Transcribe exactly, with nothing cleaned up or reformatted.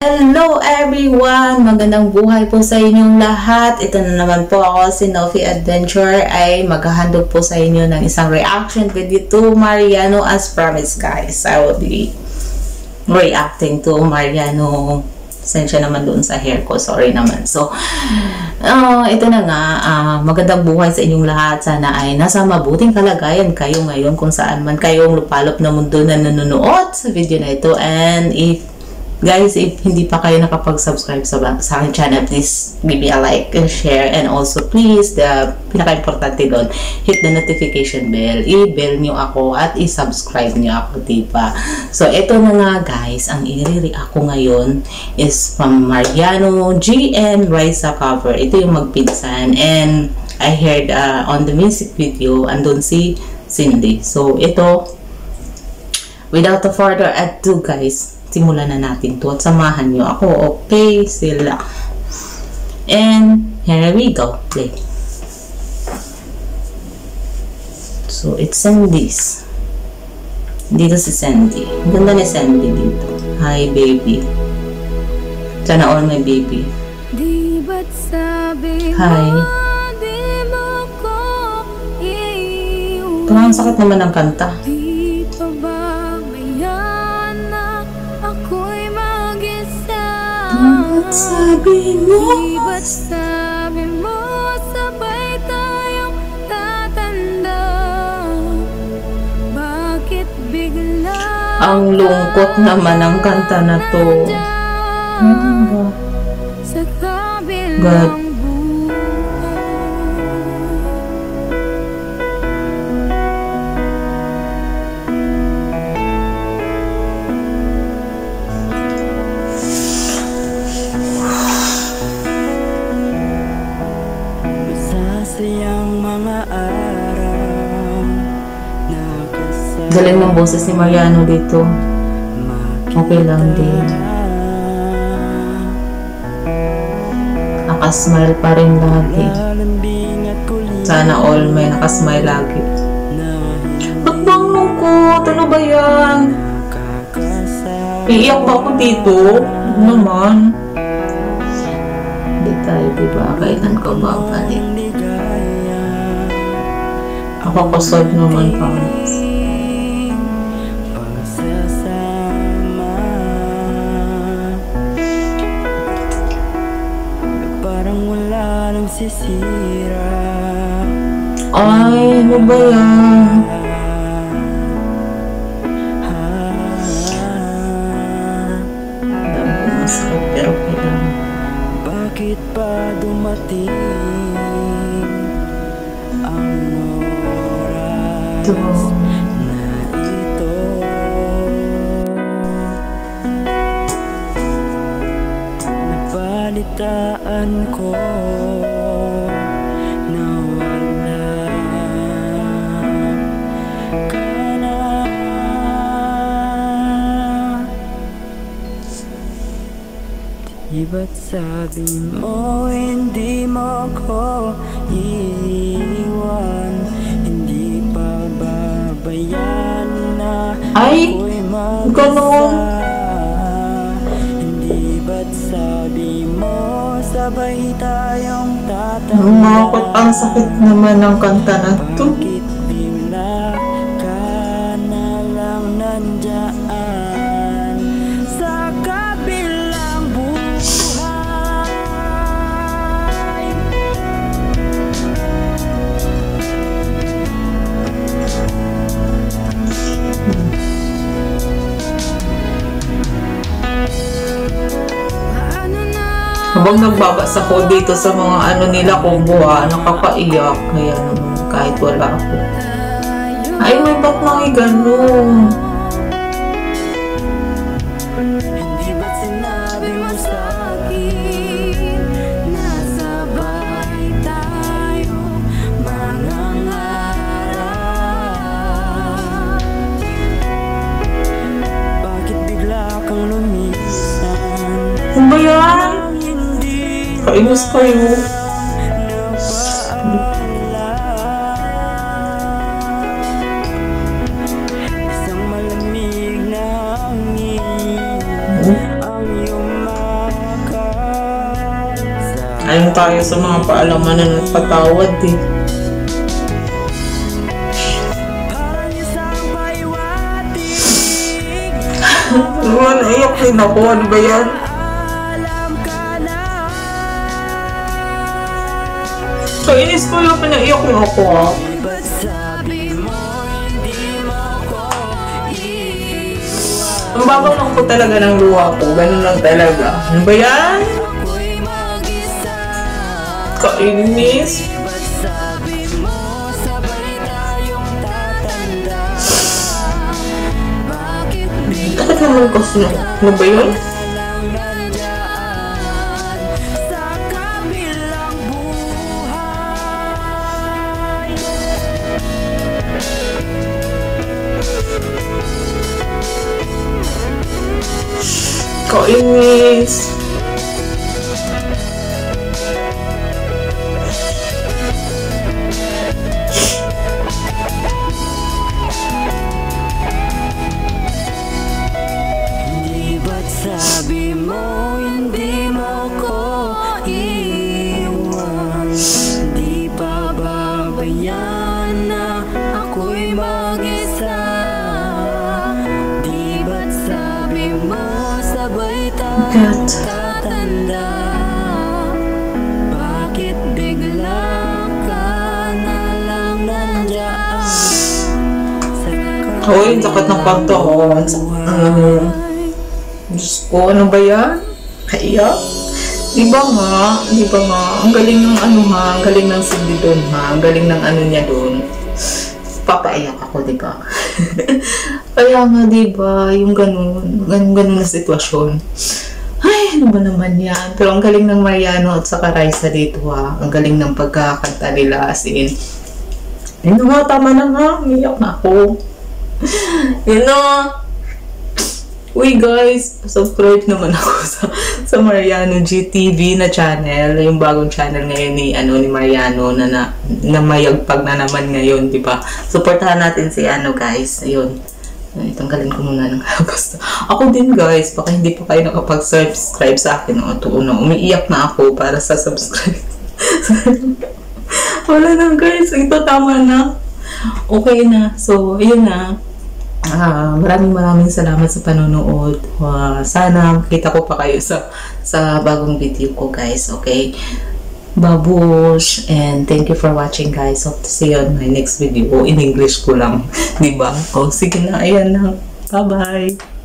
Hello everyone! Magandang buhay po sa inyong lahat. Ito na naman po ako, si Novi Adventure, ay maghahandog po sa inyo ng isang reaction video to Mariano as promised, guys. I will be reacting to Mariano. Sensya naman doon sa hair ko. Sorry naman. So, uh, ito na nga. Uh, magandang buhay sa inyong lahat. Sana ay nasa mabuting kalagayan kayo ngayon kung saan man kayong lupalop na mundo na nanonood sa video na ito. And if guys, if hindi pa kayo nakapag-subscribe sa, sa aking channel, please give me a like and share. And also, please, the pinaka-importante doon, hit the notification bell. I-bell nyo ako at i-subscribe nyo ako, diba? So, ito na nga, guys. Ang i-react ko ngayon is from Mariano G and Raisa cover. Ito yung magpinsan. And I heard uh, on the music video, andun si Cindy. So, ito, without a further ado, guys, simulan na natin to at samahan nyo ako. Okay, sila. And here we go. Play. So, it's Sandy's. Dito si Sandy. Ang ganda ni Sandy dito. Hi, baby. Sana all my baby. Hi. Parang sakit naman ang kanta. Ba't sabi mo? Ba't sabi mo sabay tayong tatanda? Bakit bigla? Ang lungkot naman ang kanta na to. Ano ba? God. Galing ng boses ni Mariano dito. Okay lang din. Nakasmile pa rin lagi. Sana all may nakasmile lagi. Ba't bang lungkot? Ano ba yan? Iiyak pa ako dito. Naman. Hindi tayo, diba? Kailan ko babalik? Ako kusog naman pa. Sisira. Ay, ano ba yan? Dami ko masakit pero kailan. Bakit pa dumating ang oras na ito? Nabalitaan ko ba't sabi mo hindi mo ko iiwan, hindi pa babayan na ako'y mag-isa. Hindi ba't sabi mo sabay tayong tatanda? Nakakot, ang sakit naman ng kanta na to. Bakit bigla ka na lang nandyan sa kabilang buhay? Habang nagbabasa ko dito sa mga ano nila kubuha, nakakaiyak. Kaya naman kahit wala ako. Ay, may ba't mga ganun? Hindi ba't sinabi mo sa'kin nasabay tayo mangangarap? Bakit bigla kang lumisan? Ano ba yan? Kainis kayo. Isang malamig na hangin ang iyong Ayun tayo sa mga paalaman na nagpatawad eh. Naman, naiyak din ako. Ano ba yan? Kainis ko yung pinaiyak mo ako ah. Ang babaw lang po talaga ng luha ko. Ganun lang talaga. Ano ba yan? Kainis. Bakit naman kasi na? Ano ba yun? Kainis. Hindi ba't sabi mo hindi mo ko iwan? Di pa babayan na ako'y mag-isa? Di ba't sabi mo sabay tayong tatanda? Bakit bigla ka na lang nandiyan? Hoy, sakit ng pagtoon. Um, Diyos ko, ano ba yan? Kaya? Di ba nga? Di ba nga? Ang galing ng ano ha? Ang galing ng Cindy doon ha? Ang galing ng ano niya doon. Papaiyak ako, di ba? Kaya nga, di ba? Yung ganun. Ganun-ganun na sitwasyon. Ay, ano ba naman yan? Pero ang galing ng Mariano at saka Raisa dito ha? Ang galing ng pagkakanta nila as in. Ano nga, tama na nga. Umiyak na ako. Yun na. Uy guys, subscribe naman ako sa, sa Mariano G T V na channel. Yung bagong channel ngayon ni, ano, ni Mariano na, na, na mayagpag na naman ngayon, di ba? Supportahan natin si ano guys. Ayun. Itanggalin ko muna ng gusto. Ako din guys, baka hindi pa kayo nakapag-subscribe sa akin. O, ito, no, umiiyak na ako para sa subscribe. Wala na guys, ito tama na. Okay na. So, ayun na. Ah, maraming maraming salamat sa panonood. Uh, sana makita ko pa kayo sa sa bagong video ko guys. Okay? Babush, and thank you for watching guys. Hope to see you on my next video. In English ko lang, 'di ba? Oh, sige na, ayan na. Bye-bye.